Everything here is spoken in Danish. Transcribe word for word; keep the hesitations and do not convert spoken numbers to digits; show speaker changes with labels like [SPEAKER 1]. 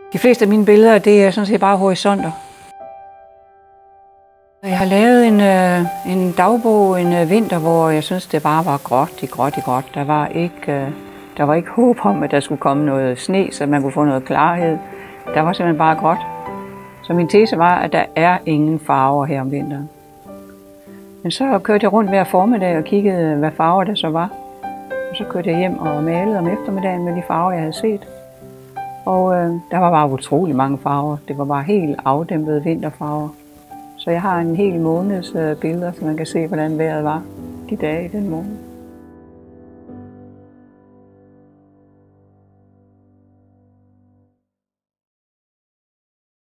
[SPEAKER 1] De fleste af mine billeder, det er sådan set bare horisonter. Jeg har lavet en, øh, en dagbog en øh, vinter, hvor jeg synes, det bare var gråt i gråt i gråt. Der var ikke, øh, der var ikke håb om, at der skulle komme noget sne, så man kunne få noget klarhed. Der var simpelthen bare gråt. Så min tese var, at der er ingen farver her om vinteren. Men så kørte jeg rundt hver formiddag og kiggede, hvad farver der så var. Og så kørte jeg hjem og malede om eftermiddagen med de farver, jeg havde set. Og øh, der var bare utrolig mange farver. Det var bare helt afdæmpede vinterfarver. Så jeg har en hel måneds øh, billeder, så man kan se, hvordan vejret var de dage i den måned.